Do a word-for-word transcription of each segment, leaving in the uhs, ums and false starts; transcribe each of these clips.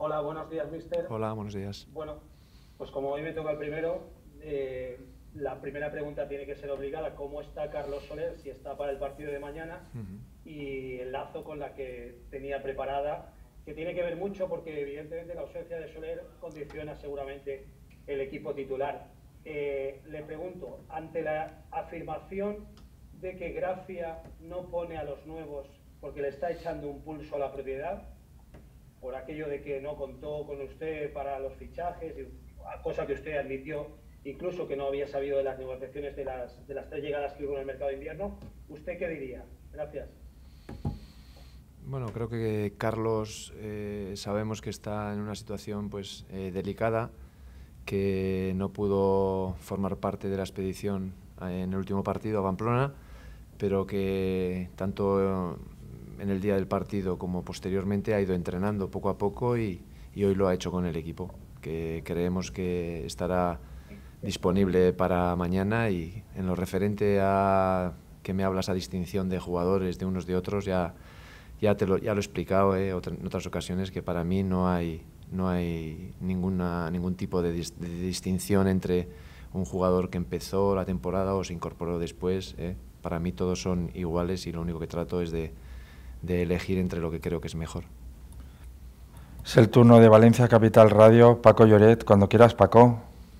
Hola, buenos días, mister. Hola, buenos días. Bueno, pues como hoy me toca el primero, eh, la primera pregunta tiene que ser obligada. ¿Cómo está Carlos Soler? Si está para el partido de mañana. Uh-huh. Y enlazo con la que tenía preparada, que tiene que ver mucho porque evidentemente la ausencia de Soler condiciona seguramente el equipo titular. Eh, le pregunto, ante la afirmación de que Gracia no pone a los nuevos porque le está echando un pulso a la propiedad, por aquello de que no contó con usted para los fichajes, cosa que usted admitió, incluso que no había sabido de las negociaciones de las, de las tres llegadas que hubo en el mercado de invierno, ¿usted qué diría? Gracias. Bueno, creo que Carlos eh, sabemos que está en una situación pues eh, delicada, que no pudo formar parte de la expedición en el último partido a Pamplona, pero que tanto en el día del partido como posteriormente ha ido entrenando poco a poco y, y hoy lo ha hecho con el equipo, que creemos que estará disponible para mañana. Y en lo referente a que me hablas a distinción de jugadores de unos de otros, ya, ya, te lo, ya lo he explicado eh, otra, en otras ocasiones, que para mí no hay, no hay ninguna, ningún tipo de, dis, de distinción entre un jugador que empezó la temporada o se incorporó después. Eh. Para mí todos son iguales y lo único que trato es de, de elegir entre lo que creo que es mejor. Es el turno de Valencia Capital Radio. Paco Lloret, cuando quieras, Paco.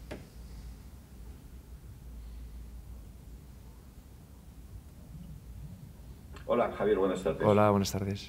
Hola, Javier, buenas tardes. Hola, buenas tardes.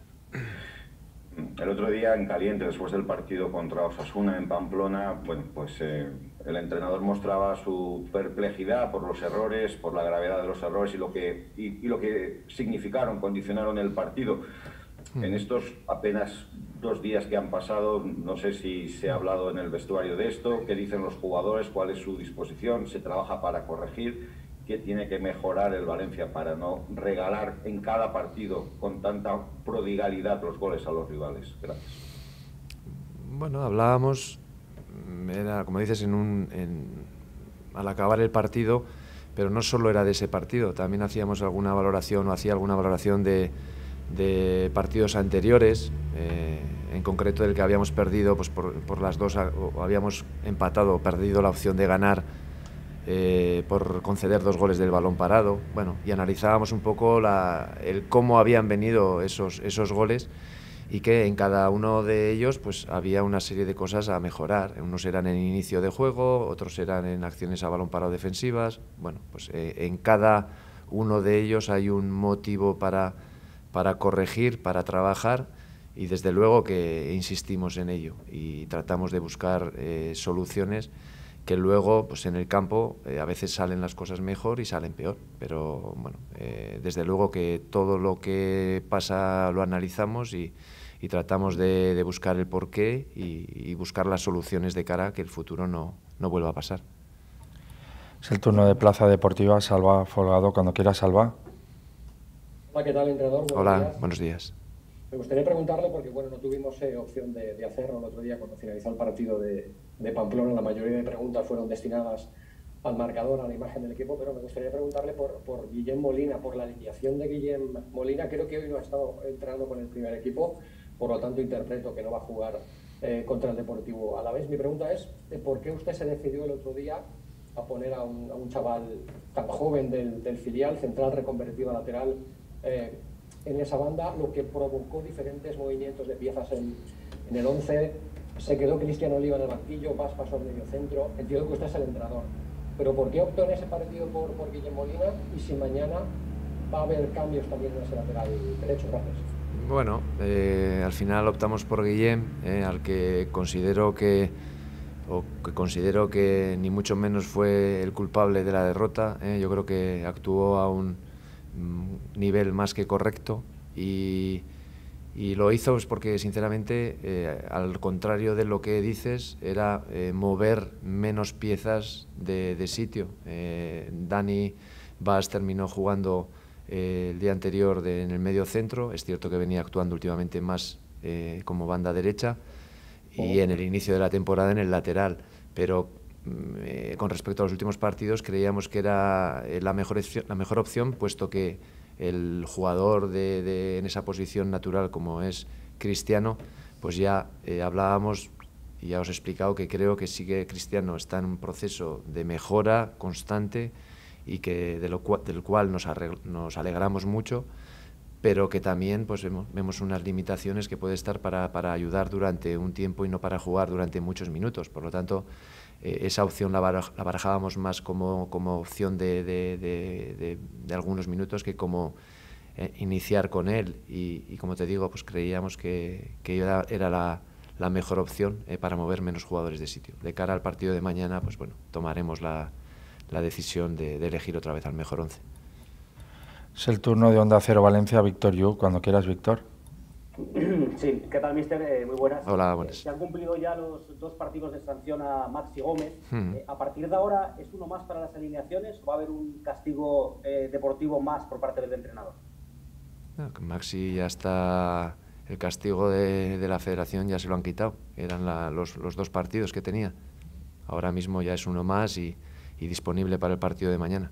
El otro día, en caliente, después del partido contra Osasuna en Pamplona, bueno, pues eh, el entrenador mostraba su perplejidad por los errores, por la gravedad de los errores y lo que, y, y lo que significaron, condicionaron el partido. Mm. En estos apenas dos días que han pasado, no sé si se ha hablado en el vestuario de esto, qué dicen los jugadores, cuál es su disposición, se trabaja para corregir. ¿Qué tiene que mejorar el Valencia para no regalar en cada partido con tanta prodigalidad los goles a los rivales? Gracias. Bueno, hablábamos, era, como dices, en un, en, al acabar el partido, pero no solo era de ese partido, también hacíamos alguna valoración o hacía alguna valoración de, de partidos anteriores, eh, en concreto del que habíamos perdido pues por, por las dos, o habíamos empatado o perdido la opción de ganar Eh, por conceder dos goles del balón parado. Bueno, y analizábamos un poco la, el cómo habían venido esos, esos goles y que en cada uno de ellos pues había una serie de cosas a mejorar. Unos eran en inicio de juego, otros eran en acciones a balón parado defensivas. Bueno, pues eh, en cada uno de ellos hay un motivo para, para corregir, para trabajar, y desde luego que insistimos en ello y tratamos de buscar eh, soluciones que luego pues en el campo eh, a veces salen las cosas mejor y salen peor, pero bueno, eh, desde luego que todo lo que pasa lo analizamos y, y tratamos de, de buscar el porqué y, y buscar las soluciones de cara a que el futuro no, no vuelva a pasar. Es el turno de Plaza Deportiva. Salva Folgado, cuando quiera, Salva. Hola, ¿qué tal, entrenador? Buenos Hola, días. buenos días. Me gustaría preguntarle, porque bueno, no tuvimos eh, opción de, de hacerlo el otro día cuando finalizó el partido de, de Pamplona. La mayoría de preguntas fueron destinadas al marcador, a la imagen del equipo, pero me gustaría preguntarle por, por Guillem Molina, por la alineación de Guillem Molina. Creo que hoy no ha estado entrenando con el primer equipo, por lo tanto interpreto que no va a jugar eh, contra el Deportivo Alavés. Mi pregunta es, ¿por qué usted se decidió el otro día a poner a un, a un chaval tan joven del, del filial, central reconvertido a lateral, eh, en esa banda, lo que provocó diferentes movimientos de piezas en, en el once? Se quedó Cristian Oliva en el banquillo, Paz pasó al medio centro. Entiendo que usted es el entrenador, pero ¿por qué optó en ese partido por, por Guillem Molina? Y si mañana va a haber cambios también en ese lateral derecho. Gracias. Bueno, eh, al final optamos por Guillem, eh, al que considero que o que considero que ni mucho menos fue el culpable de la derrota. Eh. Yo creo que actuó a un nivel más que correcto y, y lo hizo pues porque sinceramente eh, al contrario de lo que dices era eh, mover menos piezas de, de sitio. eh, Dani Vaz terminó jugando eh, el día anterior de, en el medio centro. Es cierto que venía actuando últimamente más eh, como banda derecha y en el inicio de la temporada en el lateral, pero Eh, con respecto a los últimos partidos creíamos que era eh, la, mejor opción, la mejor opción, puesto que el jugador de, de, en esa posición natural como es Cristiano pues ya eh, hablábamos y ya os he explicado que creo que sí que Cristiano está en un proceso de mejora constante y que de lo cual, del cual nos, nos alegramos mucho, pero que también pues vemos, vemos unas limitaciones que puede estar para, para ayudar durante un tiempo y no para jugar durante muchos minutos. Por lo tanto, eh, esa opción la, baraj, la barajábamos más como, como opción de, de, de, de, de algunos minutos que como eh, iniciar con él. Y, y como te digo, pues creíamos que, que era, era la, la mejor opción eh, para mover menos jugadores de sitio. De cara al partido de mañana, pues bueno, tomaremos la, la decisión de, de elegir otra vez al mejor once. Es el turno de Onda Cero Valencia, Víctor Yu. Cuando quieras, Víctor. Sí, ¿qué tal, mister? Eh, muy buenas. Hola, buenas. Eh, se han cumplido ya los dos partidos de sanción a Maxi Gómez. Hmm. Eh, a partir de ahora, ¿es uno más para las alineaciones o va a haber un castigo eh, deportivo más por parte del entrenador? No, Maxi ya está... El castigo de, de la federación ya se lo han quitado. Eran la, los, los dos partidos que tenía. Ahora mismo ya es uno más y, y disponible para el partido de mañana.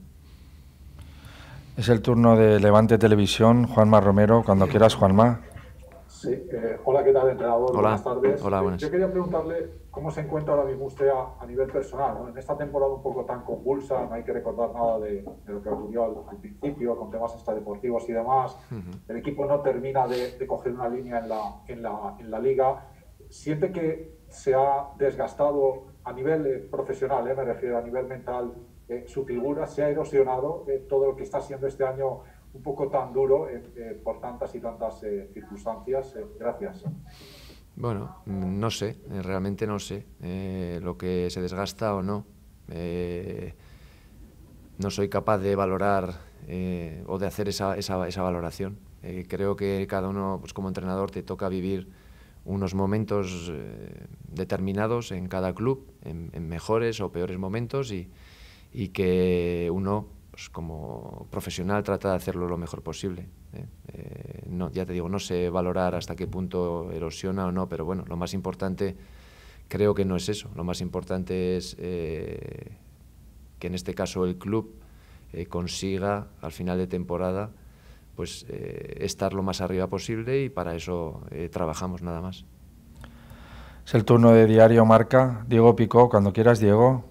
Es el turno de Levante Televisión, Juanma Romero. Cuando quieras, Juanma. Sí, eh, hola, ¿qué tal, entrenador? Hola. Buenas tardes. Hola, buenas. Yo quería preguntarle cómo se encuentra ahora mismo usted a, a nivel personal, ¿no? En esta temporada un poco tan convulsa, no hay que recordar nada de, de lo que ocurrió al, al principio, con temas extradeportivos y demás. Uh-huh. El equipo no termina de, de coger una línea en la, en, la, en la liga. ¿Siente que se ha desgastado a nivel eh, profesional, eh, me refiero a nivel mental, eh, su figura? ¿Se ha erosionado eh, todo lo que está siendo este año un poco tan duro eh, eh, por tantas y tantas eh, circunstancias? Eh, gracias. Bueno, no sé, realmente no sé eh, lo que se desgasta o no. Eh, no soy capaz de valorar eh, o de hacer esa, esa, esa valoración. Eh, creo que cada uno, pues como entrenador, te toca vivir unos momentos eh, determinados en cada club, en, en mejores o peores momentos, y, y que uno, pues como profesional, trata de hacerlo lo mejor posible. ¿eh? Eh, no, ya te digo, no sé valorar hasta qué punto erosiona o no, pero bueno, lo más importante creo que no es eso. Lo más importante es eh, que en este caso el club eh, consiga al final de temporada pues eh, estar lo más arriba posible, y para eso eh, trabajamos, nada más. Es el turno de Diario Marca, Diego Picó. Cuando quieras, Diego.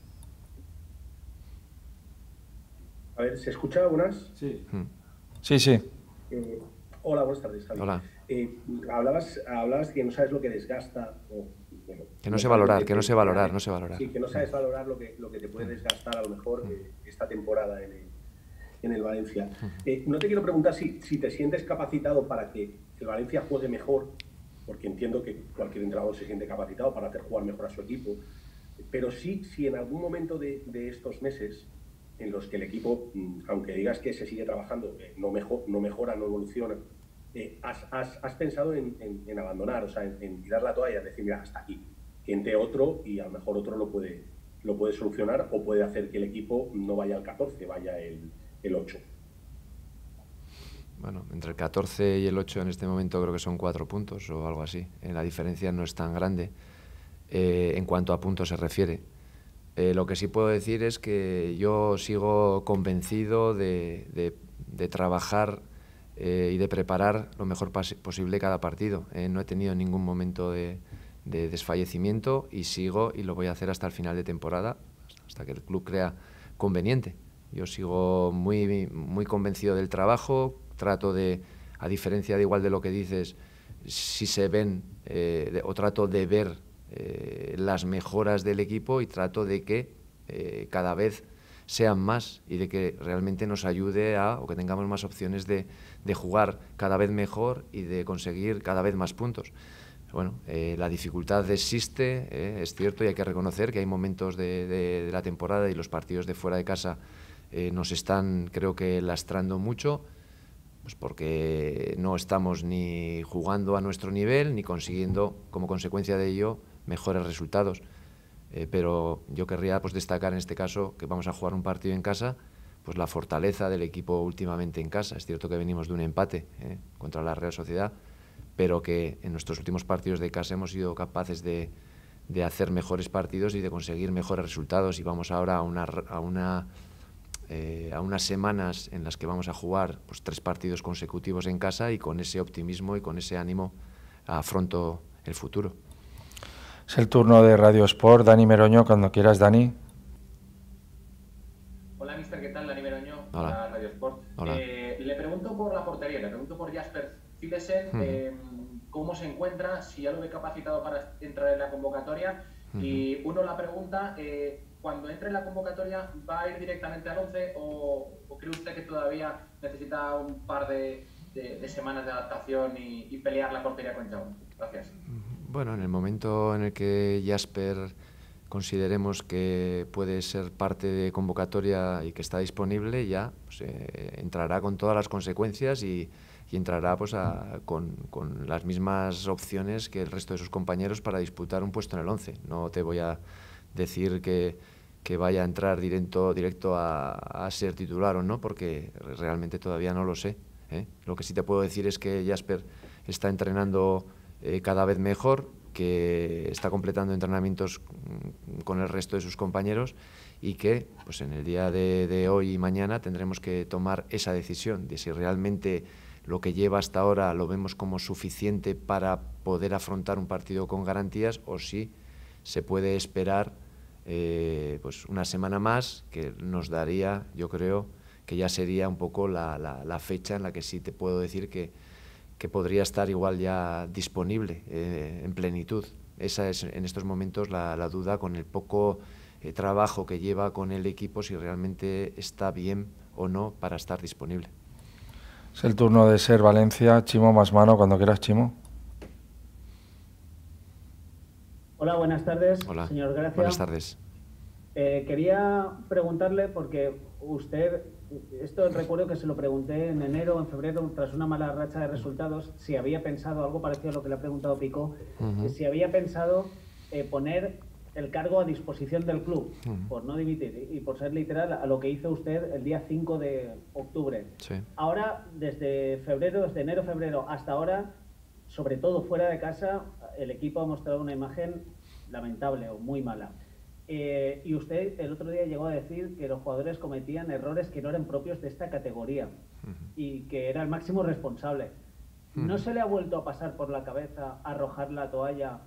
A ver, ¿se escucha algunas? Sí. Sí, sí. Eh, hola, buenas tardes, Javi. Hola. Eh, hablabas, hablabas que no sabes lo que desgasta. O, bueno, que no sé valorar, que no sé valorar, no sé valorar. Sí, que no sabes valorar lo que, lo que te puede desgastar a lo mejor eh, esta temporada en el, en el Valencia. Eh, no te quiero preguntar si, si te sientes capacitado para que el Valencia juegue mejor, porque entiendo que cualquier entrenador se siente capacitado para hacer jugar mejor a su equipo, pero sí, si en algún momento de, de estos meses en los que el equipo, aunque digas que se sigue trabajando, eh, no, mejor, no mejora, no evoluciona, eh, has, has, has pensado en, en, en abandonar, o sea, en, en tirar la toalla, decir, mira, hasta aquí, que entre otro y a lo mejor otro lo puede, lo puede solucionar, o puede hacer que el equipo no vaya al catorce, vaya el, el ocho. Bueno, entre el catorce y el ocho en este momento creo que son cuatro puntos o algo así. Eh, la diferencia no es tan grande eh, en cuanto a puntos se refiere. Eh, lo que sí puedo decir es que yo sigo convencido de, de, de trabajar eh, y de preparar lo mejor posible cada partido. Eh, no he tenido ningún momento de, de desfallecimiento y sigo, y lo voy a hacer hasta el final de temporada, hasta que el club crea conveniente. Yo sigo muy, muy convencido del trabajo, trato de, a diferencia de igual de lo que dices, si se ven, eh, de, o trato de ver Eh, las mejoras del equipo, y trato de que eh, cada vez sean más y de que realmente nos ayude a, o que tengamos más opciones de, de jugar cada vez mejor y de conseguir cada vez más puntos. Bueno, eh, la dificultad existe, eh, es cierto, y hay que reconocer que hay momentos de, de, de la temporada, y los partidos de fuera de casa eh, nos están, creo que, lastrando mucho, pues porque no estamos ni jugando a nuestro nivel ni consiguiendo, como consecuencia de ello, mejores resultados. Eh, pero yo querría pues destacar en este caso que vamos a jugar un partido en casa, pues la fortaleza del equipo últimamente en casa. Es cierto que venimos de un empate eh, contra la Real Sociedad, pero que en nuestros últimos partidos de casa hemos sido capaces de, de hacer mejores partidos y de conseguir mejores resultados, y vamos ahora a una, a una Eh, a unas semanas en las que vamos a jugar pues tres partidos consecutivos en casa, y con ese optimismo y con ese ánimo afronto el futuro. Es el turno de Radio Sport. Dani Meroño, cuando quieras, Dani. Hola, mister, ¿qué tal? Dani Meroño, Hola. para Radio Sport. Hola. Eh, le pregunto por la portería, le pregunto por Jasper Cillesen, uh-huh. eh, cómo se encuentra, si ya lo ve capacitado para entrar en la convocatoria. Uh-huh. Y uno la pregunta, eh, cuando entre en la convocatoria, ¿va a ir directamente al once o, o cree usted que todavía necesita un par de, de, de semanas de adaptación y, y pelear la portería con Jaume? Gracias. Bueno, en el momento en el que Jasper consideremos que puede ser parte de convocatoria y que está disponible, ya pues, eh, entrará con todas las consecuencias y, y entrará pues, a, con, con las mismas opciones que el resto de sus compañeros para disputar un puesto en el once. No te voy a decir que, que vaya a entrar directo, directo a, a ser titular o no, porque realmente todavía no lo sé, ¿eh? Lo que sí te puedo decir es que Jasper está entrenando eh, cada vez mejor, que está completando entrenamientos con el resto de sus compañeros y que pues en el día de, de hoy y mañana tendremos que tomar esa decisión de si realmente lo que lleva hasta ahora lo vemos como suficiente para poder afrontar un partido con garantías o si se puede esperar eh, pues una semana más, que nos daría, yo creo, que ya sería un poco la, la, la fecha en la que sí te puedo decir que que podría estar igual ya disponible eh, en plenitud. Esa es en estos momentos la, la duda, con el poco eh, trabajo que lleva con el equipo, si realmente está bien o no para estar disponible. Es el turno de Ser Valencia. Chimo Masmano, cuando quieras, Chimo. Hola, buenas tardes, Hola. señor Gracia. Buenas tardes. Eh, quería preguntarle, porque usted, esto recuerdo que se lo pregunté en enero o en febrero, tras una mala racha de resultados, si había pensado, algo parecido a lo que le ha preguntado Pico, uh-huh. si había pensado eh, poner el cargo a disposición del club, uh-huh. por no dimitir y por ser literal a lo que hizo usted el día cinco de octubre. Sí. Ahora, desde febrero, desde enero, febrero hasta ahora, sobre todo fuera de casa, el equipo ha mostrado una imagen lamentable o muy mala. Eh, y usted el otro día llegó a decir que los jugadores cometían errores que no eran propios de esta categoría uh-huh. y que era el máximo responsable. Uh-huh. ¿No se le ha vuelto a pasar por la cabeza arrojar la toalla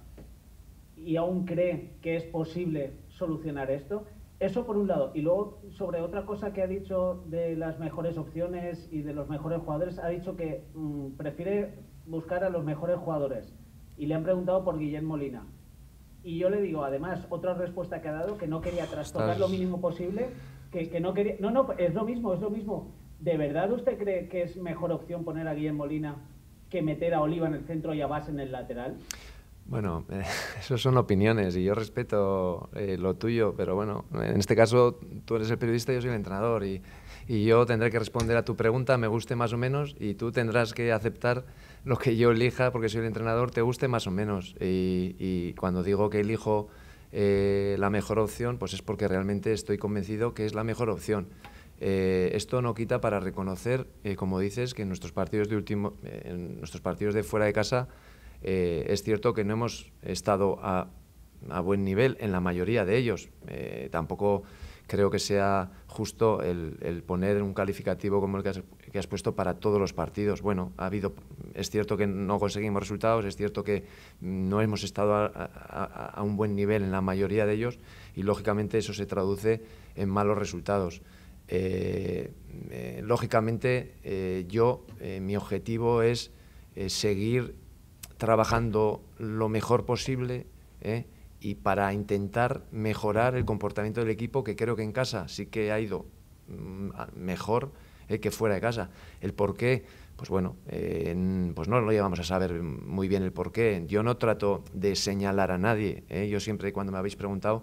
y aún cree que es posible solucionar esto? Eso por un lado. Y luego, sobre otra cosa que ha dicho de las mejores opciones y de los mejores jugadores, ha dicho que mmm, prefiere buscar a los mejores jugadores. Y le han preguntado por Guillem Molina. Y yo le digo, además, otra respuesta que ha dado, que no quería trastocar Estás... lo mínimo posible, que, que no quería... No, no, es lo mismo, es lo mismo. ¿De verdad usted cree que es mejor opción poner a Guillem Molina que meter a Oliva en el centro y a Bas en el lateral? Bueno, eh, eso son opiniones y yo respeto eh, lo tuyo, pero bueno, en este caso tú eres el periodista y yo soy el entrenador y, y yo tendré que responder a tu pregunta, me guste más o menos, y tú tendrás que aceptar lo que yo elija porque soy el entrenador, te guste más o menos. Y, y cuando digo que elijo eh, la mejor opción, pues es porque realmente estoy convencido que es la mejor opción. Eh, esto no quita para reconocer, eh, como dices, que en nuestros partidos de último, eh, en nuestros partidos de fuera de casa eh, es cierto que no hemos estado a, a buen nivel en la mayoría de ellos. Eh, tampoco creo que sea justo el, el poner un calificativo como el que has, que has puesto para todos los partidos. Bueno, ha habido, es cierto que no conseguimos resultados, es cierto que no hemos estado a, a, a un buen nivel en la mayoría de ellos y lógicamente eso se traduce en malos resultados. Eh, eh, lógicamente eh, yo, eh, mi objetivo es eh, seguir trabajando lo mejor posible eh, y para intentar mejorar el comportamiento del equipo, que creo que en casa sí que ha ido mm, mejor eh, que fuera de casa. El por qué, pues bueno, eh, pues no lo llevamos a saber muy bien el por qué. Yo no trato de señalar a nadie, eh. Yo siempre, cuando me habéis preguntado,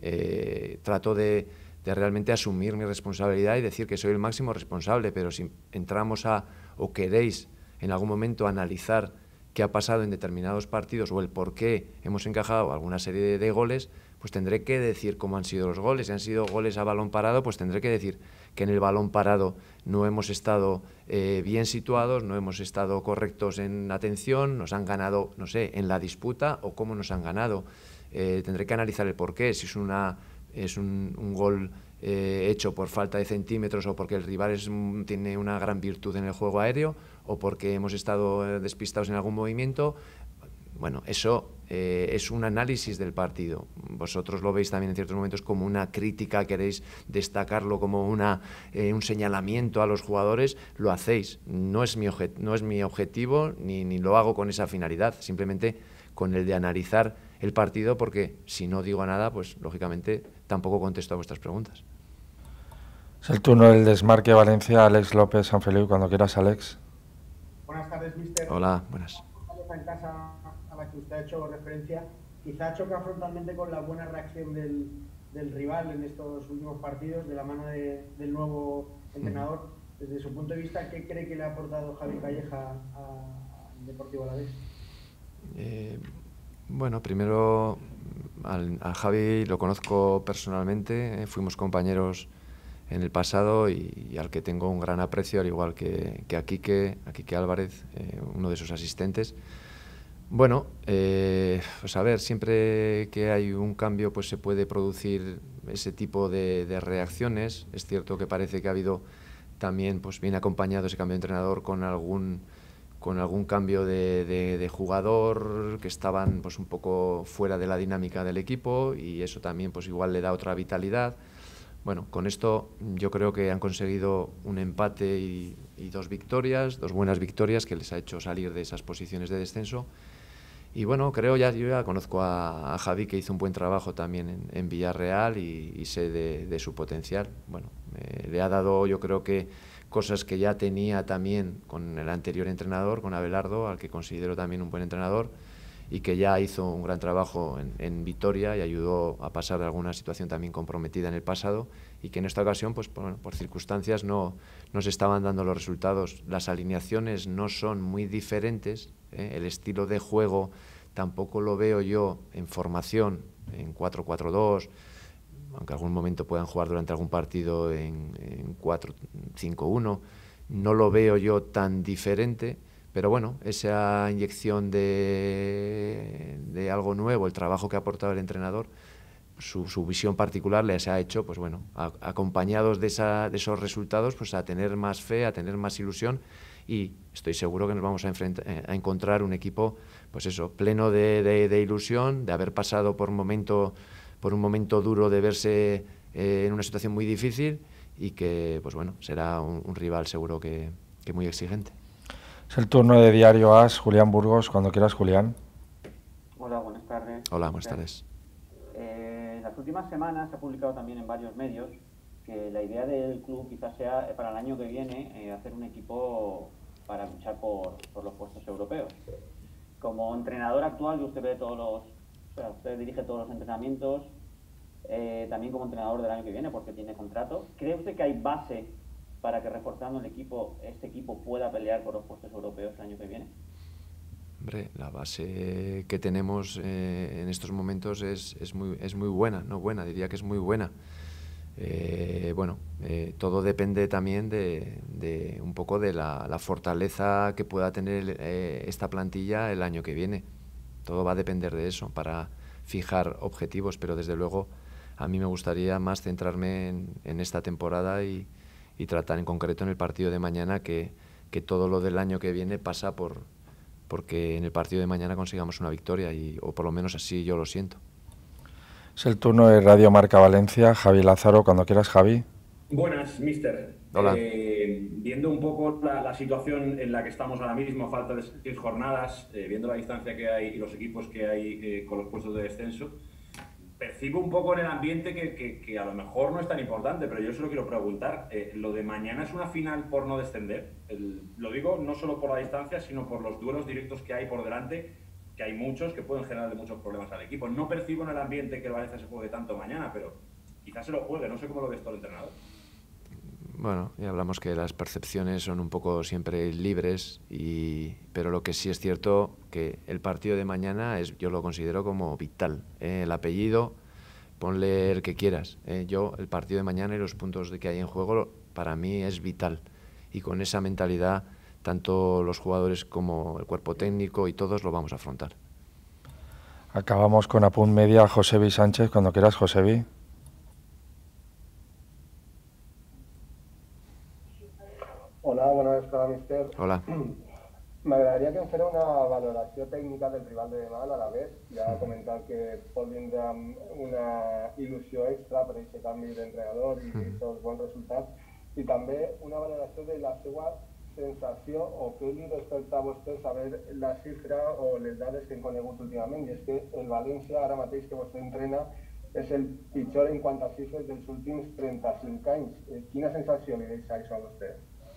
eh, trato de, de realmente asumir mi responsabilidad y decir que soy el máximo responsable, pero si entramos a, o queréis en algún momento analizar qué ha pasado en determinados partidos o el por qué hemos encajado alguna serie de, de goles, pues tendré que decir cómo han sido los goles. Si han sido goles a balón parado, pues tendré que decir que en el balón parado no hemos estado eh, bien situados, no hemos estado correctos en atención, nos han ganado, no sé, en la disputa o cómo nos han ganado. Eh, tendré que analizar el por qué, si es, una, es un, un gol eh, hecho por falta de centímetros o porque el rival es, tiene una gran virtud en el juego aéreo o porque hemos estado despistados en algún movimiento. Bueno, eso eh, es un análisis del partido. Vosotros lo veis también en ciertos momentos como una crítica, queréis destacarlo como una, eh, un señalamiento a los jugadores, lo hacéis. No es mi, objet no es mi objetivo ni, ni lo hago con esa finalidad, simplemente con el de analizar el partido, porque si no digo nada, pues lógicamente tampoco contesto a vuestras preguntas. Es el turno del Desmarque Valencia, Alex López, San Feliu, cuando quieras, Alex. Buenas tardes, mister. Hola, buenas. En casa a la que usted ha hecho referencia, quizá choca frontalmente con la buena reacción del, del rival en estos últimos partidos, de la mano de, del nuevo entrenador. Desde su punto de vista, ¿qué cree que le ha aportado Javi Calleja al Deportivo Alavés? Eh, bueno, primero al, a Javi lo conozco personalmente, eh, fuimos compañeros en el pasado y, y al que tengo un gran aprecio, al igual que, que a Quique, a Quique Álvarez, eh, uno de sus asistentes. Bueno, eh, pues a ver, siempre que hay un cambio pues se puede producir ese tipo de, de reacciones. Es cierto que parece que ha habido también, pues viene acompañado ese cambio de entrenador con algún, con algún cambio de, de, de jugador, que estaban pues un poco fuera de la dinámica del equipo, y eso también pues igual le da otra vitalidad. Bueno, con esto yo creo que han conseguido un empate y, y dos victorias, dos buenas victorias que les ha hecho salir de esas posiciones de descenso. Y bueno, creo ya, yo ya conozco a, a Javi, que hizo un buen trabajo también en, en Villarreal y, y sé de, de su potencial. Bueno, eh, le ha dado, yo creo que cosas que ya tenía también con el anterior entrenador, con Abelardo, al que considero también un buen entrenador, y que ya hizo un gran trabajo en, en Vitoria y ayudó a pasar de alguna situación también comprometida en el pasado, y que en esta ocasión, pues por, por circunstancias, no, no se estaban dando los resultados. Las alineaciones no son muy diferentes, ¿eh? El estilo de juego tampoco lo veo yo en formación, en cuatro cuatro dos, aunque algún momento puedan jugar durante algún partido en, en cuatro cinco uno, no lo veo yo tan diferente. Pero bueno, esa inyección de, de algo nuevo, el trabajo que ha aportado el entrenador, su, su visión particular les ha hecho, pues bueno, a, acompañados de, esa, de esos resultados, pues a tener más fe, a tener más ilusión, y estoy seguro que nos vamos a, a encontrar un equipo, pues eso, pleno de, de, de ilusión, de haber pasado por un momento, por un momento duro, de verse eh, en una situación muy difícil, y que, pues bueno, será un, un rival seguro que, que muy exigente. Es el turno de Diario As, Julián Burgos, cuando quieras, Julián. Hola, buenas tardes. Hola, buenas tardes. Eh, en las últimas semanas se ha publicado también en varios medios que la idea del club quizás sea para el año que viene eh, hacer un equipo para luchar por, por los puestos europeos. Como entrenador actual, usted ve todos los, o sea, usted dirige todos los entrenamientos, eh, también como entrenador del año que viene porque tiene contrato. ¿Cree usted que hay base para que, reforzando el equipo, este equipo pueda pelear por los puestos europeos el año que viene? Hombre, la base que tenemos eh, en estos momentos es, es, muy, es muy buena, no buena, diría que es muy buena. Eh, bueno, eh, todo depende también de, de un poco de la, la fortaleza que pueda tener eh, esta plantilla el año que viene. Todo va a depender de eso para fijar objetivos, pero desde luego a mí me gustaría más centrarme en, en esta temporada y y tratar en concreto en el partido de mañana que, que todo lo del año que viene pasa por porque en el partido de mañana consigamos una victoria, y, o por lo menos así yo lo siento. Es el turno de Radio Marca Valencia, Javi Lázaro, cuando quieras, Javi. Buenas, mister. Hola. Eh, viendo un poco la, la situación en la que estamos ahora mismo, falta de seis jornadas, eh, viendo la distancia que hay y los equipos que hay eh, con los puestos de descenso, percibo un poco en el ambiente que, que, que a lo mejor no es tan importante, pero yo se lo quiero preguntar. Eh, ¿Lo de mañana es una final por no descender? El, lo digo no solo por la distancia, sino por los duelos directos que hay por delante, que hay muchos que pueden generarle muchos problemas al equipo. No percibo en el ambiente que el Valencia se juegue tanto mañana, pero quizás se lo juegue. No sé cómo lo ves todo el entrenador. Bueno, ya hablamos que las percepciones son un poco siempre libres, y, pero lo que sí es cierto que el partido de mañana es, yo lo considero como vital. ¿eh? El apellido, ponle el que quieras. ¿eh? Yo, el partido de mañana y los puntos que hay en juego, para mí es vital. Y con esa mentalidad, tanto los jugadores como el cuerpo técnico y todos lo vamos a afrontar. Acabamos con Apunt Media, Josebi Sánchez, cuando quieras, Josebi. Hola, buenas tardes, mister. Hola. M'agradaria que em fera una valoració tècnica del rival de demà a la vez. Ja ha comentat que pot vindre amb una il·lusió extra per aquest canvi d'entrenador i aquests bons resultats. I també una valoració de la seva sensació o què li desperta a vostè saber la xifra o les dades que hem conegut últimament. I és que el València, ara mateix que vostè entrena, és el pitjor en quant a xifres dels últims trenta-cinc anys. Quina sensació li deixa això a vostè?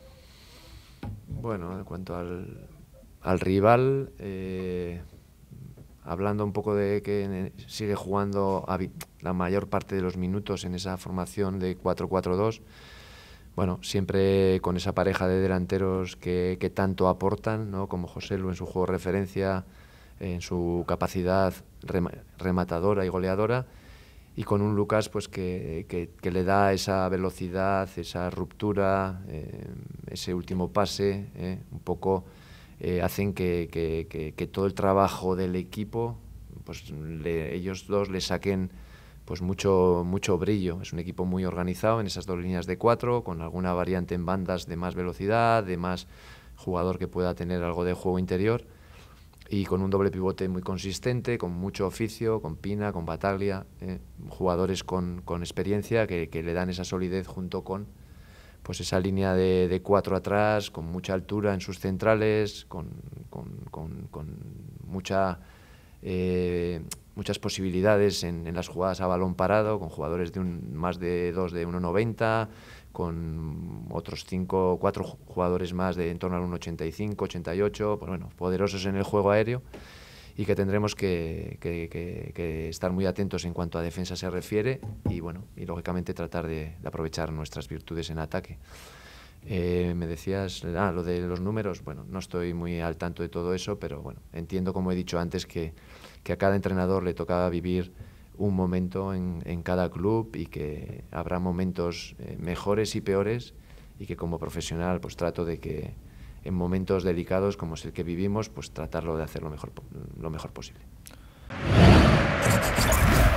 Bueno, en cuanto al, al rival, eh, hablando un poco de que sigue jugando la mayor parte de los minutos en esa formación de cuatro cuatro dos, bueno, siempre con esa pareja de delanteros que, que tanto aportan, ¿no? Como Joselu en su juego de referencia, en su capacidad rematadora y goleadora, y con un Lucas pues que, que, que le da esa velocidad, esa ruptura, eh, ese último pase, eh, un poco eh, hacen que, que, que, que todo el trabajo del equipo, pues le, ellos dos le saquen pues mucho, mucho brillo. Es un equipo muy organizado en esas dos líneas de cuatro, con alguna variante en bandas de más velocidad, de más jugador que pueda tener algo de juego interior, y con un doble pivote muy consistente, con mucho oficio, con Pina, con Bataglia, eh, jugadores con, con experiencia que, que le dan esa solidez junto con pues esa línea de, de cuatro atrás, con mucha altura en sus centrales, con, con, con, con mucha, eh, muchas posibilidades en, en las jugadas a balón parado, con jugadores de un, más de dos de uno noventa, con otros cinco, cuatro jugadores más de en torno al uno ochenta y cinco, ochenta y ocho, pues bueno, poderosos en el juego aéreo, y que tendremos que, que, que, que estar muy atentos en cuanto a defensa se refiere, y bueno, y lógicamente tratar de, de aprovechar nuestras virtudes en ataque. Eh, me decías, ah, lo de los números, bueno, no estoy muy al tanto de todo eso, pero bueno, entiendo, como he dicho antes, que, que a cada entrenador le toca vivir un momento en, en cada club, y que habrá momentos eh, mejores y peores, y que como profesional pues trato de que en momentos delicados como es el que vivimos, pues tratarlo de hacer lo mejor, lo mejor posible.